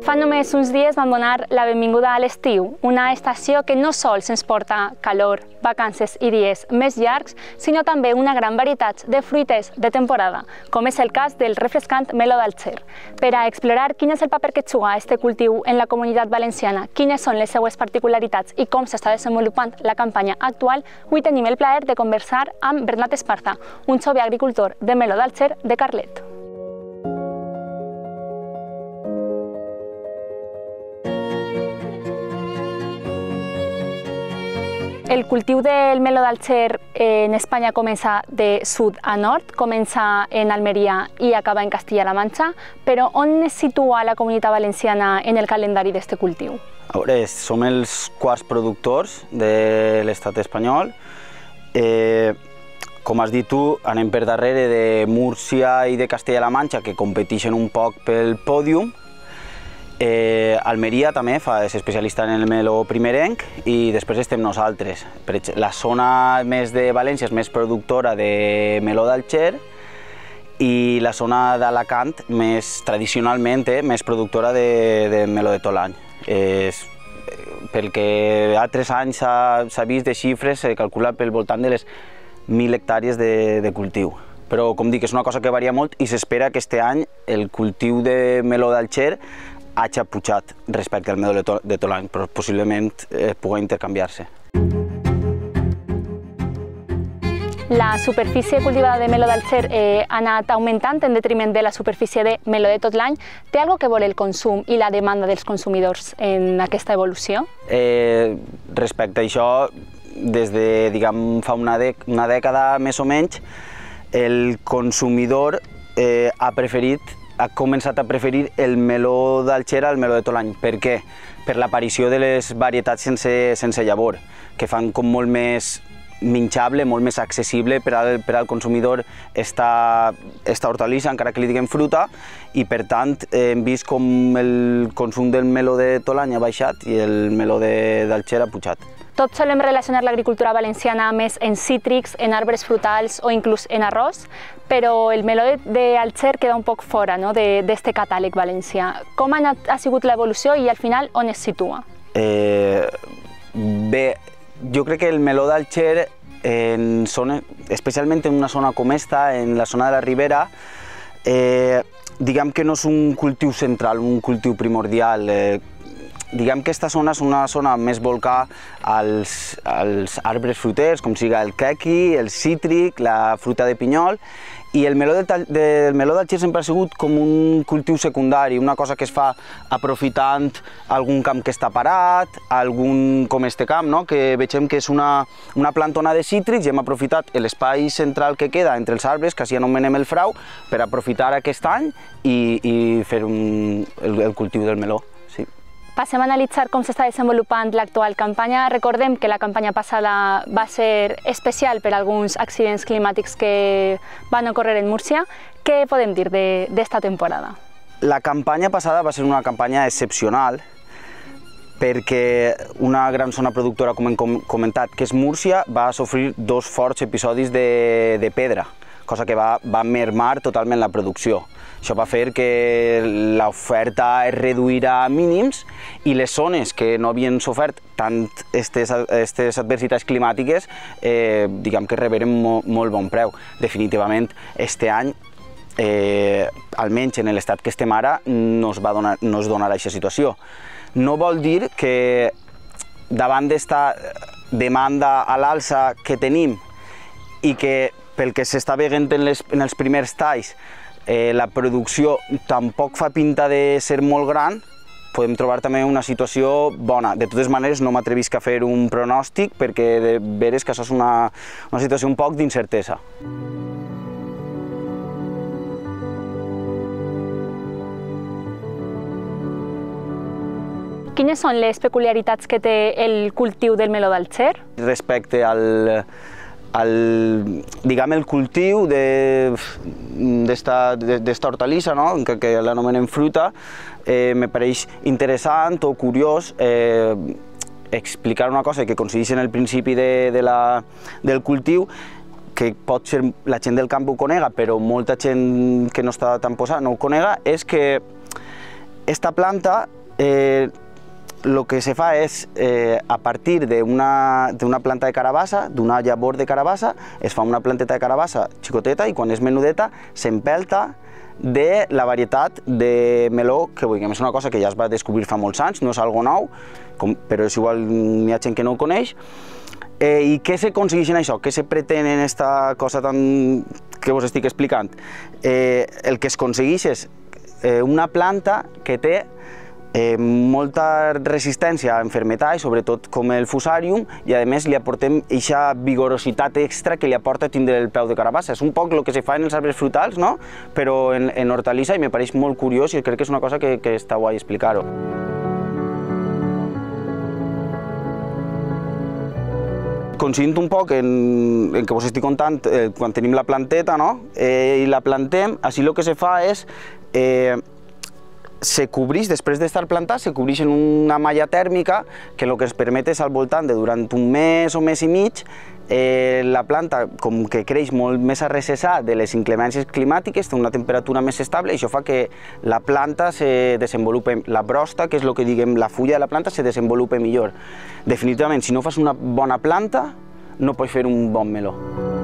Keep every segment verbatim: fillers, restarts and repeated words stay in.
Fa només uns dies vam donar la benvinguda a l'estiu, una estació que no sols ens porta calor, vacances i dies més llargs, sinó també una gran varietat de fruites de temporada, com és el cas del refrescant meló d'Alger. Per a explorar quin és el paper que juga este cultiu en la comunitat valenciana, quines són les seues particularitats i com s'està desenvolupant la campanya actual, avui tenim el plaer de conversar amb Bernat Esparza, un jove agricultor de meló d'Alger de Carlet. El cultiu del meló d'Alger en Espanya comença de sud a nord, comença en Almeria i acaba en Castilla-La Manxa, però on es situa la comunitat valenciana en el calendari d'aquest cultiu? A veure, som els quarts productors de l'estat espanyol. Eh, com has dit tu, anem per darrere de Múrcia i de Castella-La Manxa, que competeixen un poc pel pòdium. Eh, Almeria també és especialista en el meló primerenc i després estem nosaltres. La zona més de València és més productora de meló d'Alger i la zona d'Alacant més tradicionalment eh, més productora de, de meló de tot l'any. Eh, pel que altres anys s'ha vist de xifres, se calcula pel voltant de les mil hectàrees de, de cultiu. Però com dic, és una cosa que varia molt i s'espera que este any el cultiu de meló d'Alger hagi pujat respecte al meló de tot l'any, però possiblement eh, pugui intercanviar-se. La superfície cultivada de meló d'Alger eh, ha anat augmentant en detriment de la superfície de meló de tot l'any. Té alguna cosa a veure el consum i la demanda dels consumidors en aquesta evolució? Eh, respecte a això, des de diguem, fa una, una dècada més o menys, el consumidor eh, ha preferit ha començat a preferir el meló d'Alger al meló de tot l'any. Per què? Per l'aparició de les varietats sense, sense llavor, que fan com molt més menjable, molt més accessible per al, per al consumidor esta, esta hortalissa, encara que li diguem fruta, i per tant hem vist com el consum del meló de tot l'any ha baixat i el meló d'Alger ha pujat. Tots solem relacionar l'agricultura valenciana més en cítrics, en arbres frutals o inclús en arròs, però el meló d'Alger queda un poc fora no, d'aquest catàleg valencià. Com ha, anat, ha sigut l'evolució i al final on es situa? Eh, bé, jo crec que el meló d'Alger, especialment en una zona com esta, en la zona de la Ribera, eh, diguem que no és un cultiu central, un cultiu primordial. Eh, Diguem que aquesta zona és una zona més volcada als, als arbres fruters, com siga el quequi, el cítric, la fruita de pinyol, i el meló d'Alger sempre ha sigut com un cultiu secundari, una cosa que es fa aprofitant algun camp que està parat, algun com este camp, no? Que veiem que és una, una plantona de cítrics i hem aprofitat l'espai central que queda entre els arbres, que així anomenem el frau, per aprofitar aquest any i, i fer un, el, el cultiu del meló. Sí. Passem a analitzar com s'està desenvolupant l'actual campanya. Recordem que la campanya passada va ser especial per alguns accidents climàtics que van ocórrer en Múrcia. Què podem dir d'esta temporada? La campanya passada va ser una campanya excepcional perquè una gran zona productora, com hem comentat, que és Múrcia, va sofrir dos forts episodis de, de pedra, cosa que va, va mermar totalment la producció. Això va fer que l'oferta es reduïra a mínims i les zones que no havien sofert tant aquestes adversitats climàtiques, eh, diguem que reberen molt, molt bon preu. Definitivament, este any, eh, almenys en l'estat que estem ara, no es, va donar, no es donarà aquesta situació. No vol dir que davant d'esta demanda a l'alça que tenim i que pel que s'està veient en, les, en els primers talls, Eh, la producció tampoc fa pinta de ser molt gran, podem trobar també una situació bona. De totes maneres, no m'atrevisc a fer un pronòstic perquè de veres que això és una, una situació un poc d'incertesa. Quines són les peculiaritats que té el cultiu del meló d'Alger? Respecte al El, diguem, el cultiu d'esta hortalissa, no? que, que l'anomenem fruta, eh, me pareix interessant o curiós eh, explicar una cosa que coincideix en el principi de, de la, del cultiu, que pot ser la gent del camp ho conega, però molta gent que no està tan posada no ho conega, és que esta planta Eh, lo que se fa és, eh, a partir d'una planta de carabassa, d'una llavor de carabassa, es fa una planteta de carabassa xicoteta i quan és menudeta s'empelta de la varietat de meló que vulguem. És una cosa que ja es va descobrir fa molts anys, no és algo nou, com, però és igual n'hi ha gent que no ho coneix. Eh, I què s'aconsegueix en això? Què se pretén en aquesta cosa tan que us estic explicant? Eh, el que es aconsegueix és eh, una planta que té Eh, molta resistència a enfermetats, sobretot com el fusarium, i a més li aportem aquesta vigorositat extra que li aporta tindre el peu de carabassa. És un poc el que se fa en els arbres frutals, no? Però en, en hortalissa, i me pareix molt curiós i crec que és una cosa que, que està guai explicar-ho. Coincidint un poc en, en què vos estic contant, eh, quan tenim la planteta, no? Eh, i la plantem, així el que se fa és eh, se cobreix, després d'estar plantat, se cobreix en una malla tèrmica que el que es permet és al voltant de durant un mes o mes i mig eh, la planta com que creix molt més a recessar de les inclemències climàtiques, té una temperatura més estable i això fa que la planta se desenvolupi, la brosta, que és el que diguem la fulla de la planta, se desenvolupi millor. Definitivament, si no fas una bona planta, no pots fer un bon meló.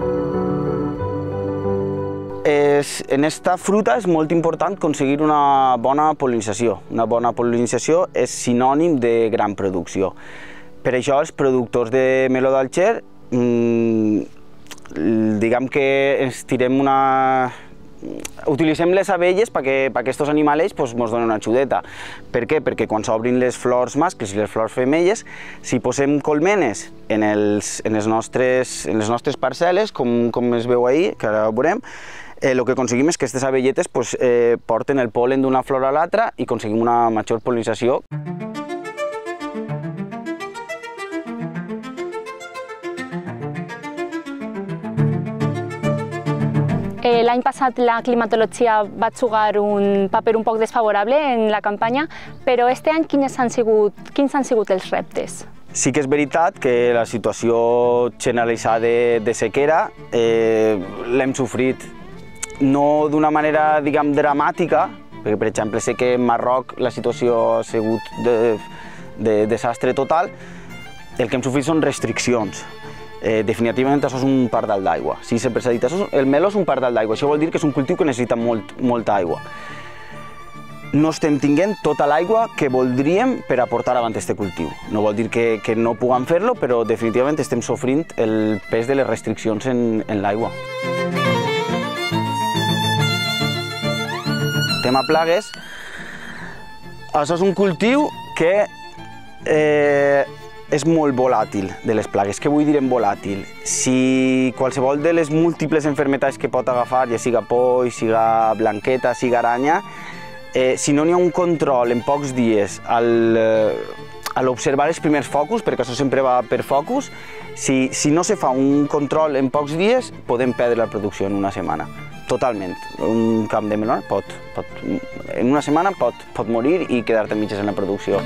És, en esta fruta és molt important aconseguir una bona pol·linització. Una bona pol·linització és sinònim de gran producció. Per això els productors de meló d'Alger, mmm, diguem que ens tirem una... Utilitzem les abelles perquè aquests animals ens doncs, donen una ajudeta. Per què? Perquè quan s'obrin les flors mascles i les flors femelles, si posem colmenes en, els, en, les, nostres, en les nostres parcel·les, com, com es veu ahir, que ara ho veurem, Eh, el que aconseguim és que aquestes abelletes pues, eh, porten el pol·len d'una flor a l'altra i aconseguim una major pol·linització. Eh, L'any passat la climatologia va jugar un paper un poc desfavorable en la campanya, però este any quins han sigut, quins han sigut els reptes? Sí que és veritat que la situació generalitzada de, de sequera eh, l'hem sofrit. No d'una manera, diguem, dramàtica, perquè, per exemple, sé que en Marroc la situació ha sigut de, de desastre total. El que hem sofrit són restriccions. Eh, definitivament això és un pardal d'aigua. Sí, sempre s'ha dit, el meló és un pardal d'aigua. Això vol dir que és un cultiu que necessita molt, molta aigua. No estem tinguent tota l'aigua que voldríem per aportar davant aquest cultiu. No vol dir que, que no puguem fer-lo, però definitivament estem sofrint el pes de les restriccions en, en l'aigua. Tema plagues, això és un cultiu que eh, és molt volàtil de les plagues. Què vull dir en volàtil? Si qualsevol de les múltiples enfermetats que pot agafar, ja siga poll, siga blanqueta, siga aranya, eh, si no n'hi ha un control en pocs dies al, eh, a l'observar els primers focus, perquè això sempre va per focus, si, si no se fa un control en pocs dies, podem perdre la producció en una setmana. Totalment. Un camp de meló pot, pot, en una setmana pot, pot morir i quedar-te mitges en la producció.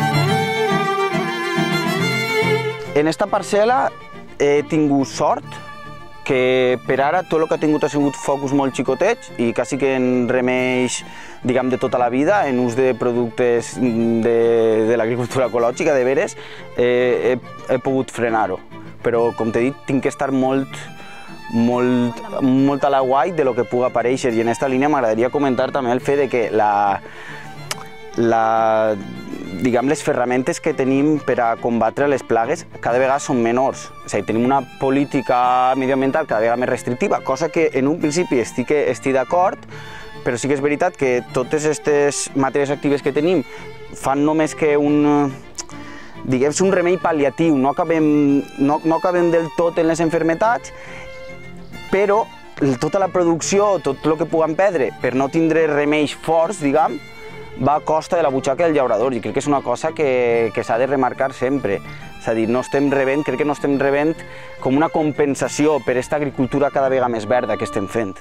En esta parcel·la he tingut sort que per ara tot el que ha tingut ha sigut focus molt xicotets i quasi que en remeis, diguem, de tota la vida, en ús de productes de, de l'agricultura ecològica, de veres, eh, he, he pogut frenar-ho. Però, com t'he dit, tinc que estar molt Molt, molt a la guai de lo que pugui aparèixer i en aquesta línia m'agradaria comentar també el fet de que la, la, diguem, les ferramentes que tenim per a combatre les plagues cada vegada són menors. És a dir, tenim una política medioambiental cada vegada més restrictiva, cosa que en un principi estic, estic d'acord, però sí que és veritat que totes aquestes matèries actives que tenim fan només que un, diguem, un remei pal·liatiu, no acabem, no, no acabem del tot en les enfermetats, però tota la producció, tot el que puguem perdre per no tindre remeis forts, diguem, va a costa de la butxaca del llaurador i crec que és una cosa que, que s'ha de remarcar sempre. És a dir, no estem rebent, crec que no estem rebent com una compensació per aquesta agricultura cada vegada més verda que estem fent.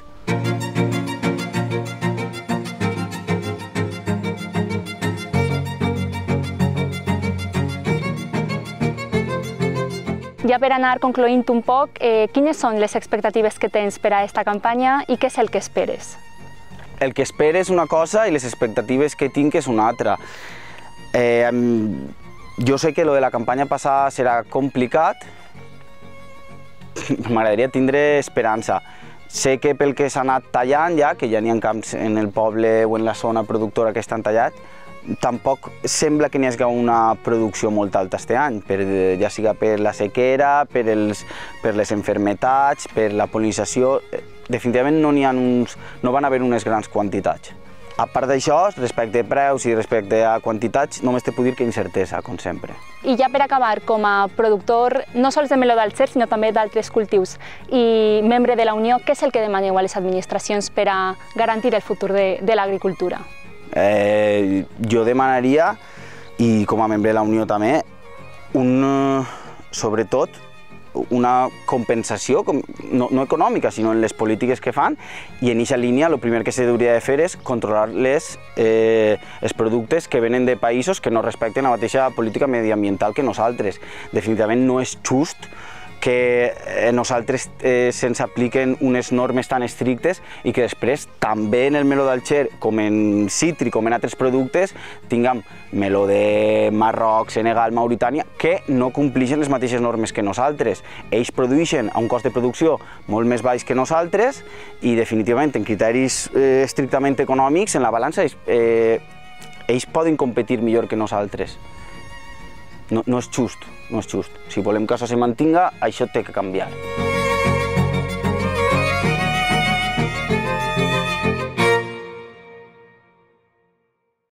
Ja per anar concloent un poc, eh, quines són les expectatives que tens per a aquesta campanya i què és el que esperes? El que espero és una cosa i les expectatives que tinc és una altra. Eh, jo sé que lo de la campanya passada serà complicat, m'agradaria tindre esperança. Sé que pel que s'ha anat tallant ja, que ja n'hi ha camps en el poble o en la zona productora que estan tallats, tampoc sembla que n'hi hagi una producció molt alta este any, per, ja siga per la sequera, per, els, per les enfermetats, per la pol·linització. Definitivament no, ha uns, no van haver unes grans quantitats. A part d'això, respecte a preus i respecte a quantitats, només te puc dir que incertesa, com sempre. I ja per acabar, com a productor no sols de meló d'Alger, sinó també d'altres cultius i membre de la Unió, què és el que demaneu a les administracions per a garantir el futur de, de l'agricultura? Eh, jo demanaria, i com a membre de la Unió també, un, sobretot una compensació, no, no econòmica, sinó en les polítiques que fan, i en aquesta línia el primer que s'hauria de fer és controlar les, eh, els productes que venen de països que no respecten la mateixa política mediambiental que nosaltres. Definitivament no és just que nosaltres eh, se'ns apliquen unes normes tan estrictes i que després també en el meló d'Alger, com en cítric, com en altres productes, tinguem meló de Marroc, Senegal, Mauritània, que no compleixen les mateixes normes que nosaltres. Ells produeixen a un cost de producció molt més baix que nosaltres i definitivament en criteris eh, estrictament econòmics, en la balança, eh, ells poden competir millor que nosaltres. No, no és just, no és just. Si volem que això se mantinga, això té que canviar.